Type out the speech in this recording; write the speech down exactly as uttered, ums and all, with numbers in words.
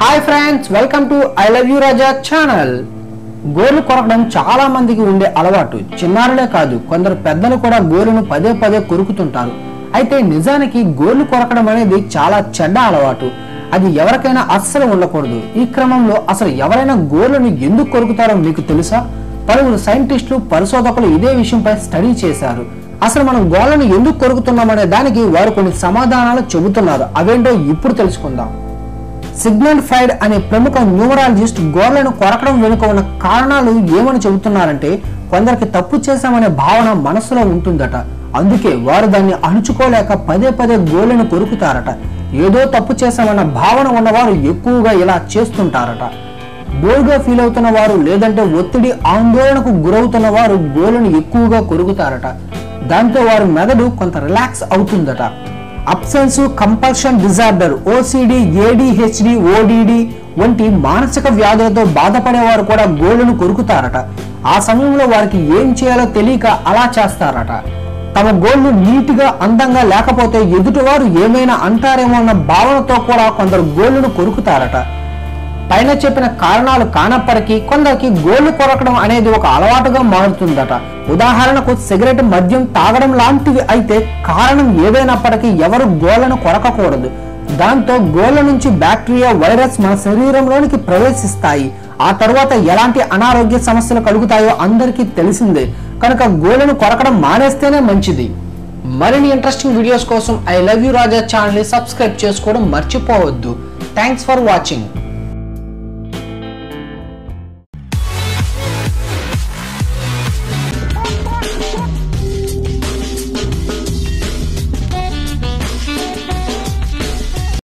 Hi friends, welcome to I love you Raja channel. గోర్లు కొరకడం చాలా మందికి ఉండే అలవాటు. చిన్నారులే కాదు, కొందరు పెద్దలు కూడా గోర్లను పదే పదే కొరుకుతుంటారు. అయితే నిజానికి గోర్లు కొరకడం అనేది చాలా చెడ్డ అలవాటు. అది ఎవరికైనా అస్సలు ఉండకూడదు. ఈ క్రమంలో అసలు ఎవరైనా గోర్లను ఎందుకు కొరుకుతారో మీకు తెలుసా? పలువురు సైంటిస్టులు, పరిశోధకులు ఇదే విషయంపై స్టడీ చేశారు. అసలు మనం గోర్లను ఎందుకు కొరుకుతున్నామనే దానికి వారు కొన్ని సమాధానాలు చెబుతున్నారు. అవేంటో ఇప్పుడు తెలుసుకుందాం. సిగ్మండ్ ఫ్రాయిడ్ అనే ప్రముఖ న్యూమరాలజిస్ట్ గోర్లను కొరకడం వెనుక ఉన్న కారణాలు ఏమని చెబుతున్నారంటే, కొందరికి తప్పు చేశామనే భావన మనసులో ఉంటుందట. అందుకే వారు దాన్ని అణుచుకోలేక పదే పదే గోర్లను కొరుకుతారట. ఏదో తప్పు చేశామన్న భావన ఉన్నవారు ఎక్కువగా ఇలా చేస్తుంటారట. బోర్గా ఫీల్ అవుతున్న వారు, లేదంటే ఒత్తిడి, ఆందోళనకు గురవుతున్న వారు గోర్లను ఎక్కువగా కొరుకుతారట. దాంతో వారి మెదడు కొంత రిలాక్స్ అవుతుందట. Obsessive compulsion disorder, OCD, ADHD, ODD వంటి మానసిక వ్యాధులతో బాధపడేవారు కూడా గోళ్లను కొరుకుతారట. ఆ సమయంలో వారికి ఏం చేయాలో తెలియక అలా చేస్తారట. తమ గోళ్లు నీటిగా, అందంగా లేకపోతే ఎదుటివారు ఏమైనా అంటారేమో అన్న భావనతో కూడా కొందరు గోళ్లను కొరుకుతారట. పైన చెప్పిన కారణాలు కానప్పటికీ కొందరికి గోళ్లు కొరకడం అనేది ఒక అలవాటుగా మారుతుందట. ఉదాహరణకు సిగరెట్, మద్యం తాగడం లాంటివి అయితే కారణం ఏదైనప్పటికీ ఎవరు గోళ్లను కొరకకూడదు. దాంతో గోళ్ల నుంచి బ్యాక్టీరియా, వైరస్ మన శరీరంలోనికి ప్రవేశిస్తాయి. ఆ తర్వాత ఎలాంటి అనారోగ్య సమస్యలు కలుగుతాయో అందరికీ తెలిసిందే. కనుక గోళ్లను కొరకడం మానేస్తేనే మంచిది. మరిన్ని ఇంట్రెస్టింగ్ వీడియోస్ కోసం I love you Raja channel ని సబ్స్క్రైబ్ చేసుకోవడం మర్చిపోవద్దు. Thanks for watching.